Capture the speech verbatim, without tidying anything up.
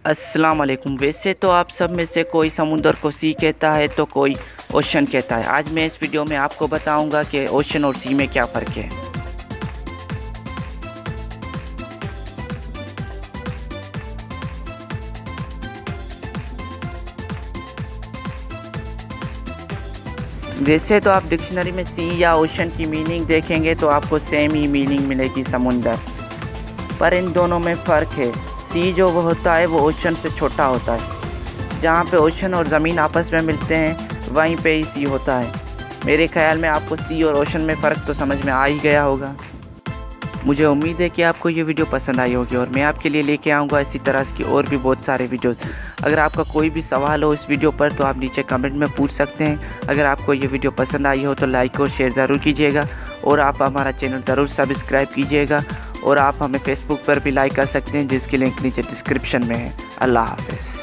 अस्सलाम वालेकुम। वैसे तो आप सब में से कोई समुंदर को सी कहता है तो कोई ओशन कहता है। आज मैं इस वीडियो में आपको बताऊंगा कि ओशन और सी में क्या फ़र्क है। वैसे तो आप डिक्शनरी में सी या ओशन की मीनिंग देखेंगे तो आपको सेम ही मीनिंग मिलेगी समुंदर, पर इन दोनों में फ़र्क है। सी जो वो होता है वो ओशन से छोटा होता है। जहाँ पे ओशन और ज़मीन आपस में मिलते हैं वहीं पे ही सी होता है। मेरे ख्याल में आपको सी और ओशन में फ़र्क तो समझ में आ ही गया होगा। मुझे उम्मीद है कि आपको ये वीडियो पसंद आई होगी और मैं आपके लिए लेके आऊँगा इसी तरह की और भी बहुत सारे वीडियोस। अगर आपका कोई भी सवाल हो इस वीडियो पर तो आप नीचे कमेंट में पूछ सकते हैं। अगर आपको ये वीडियो पसंद आई हो तो लाइक और शेयर ज़रूर कीजिएगा और आप हमारा चैनल ज़रूर सब्सक्राइब कीजिएगा और आप हमें फेसबुक पर भी लाइक कर सकते हैं जिसकी लिंक नीचे डिस्क्रिप्शन में है। अल्लाह हाफ़िज़।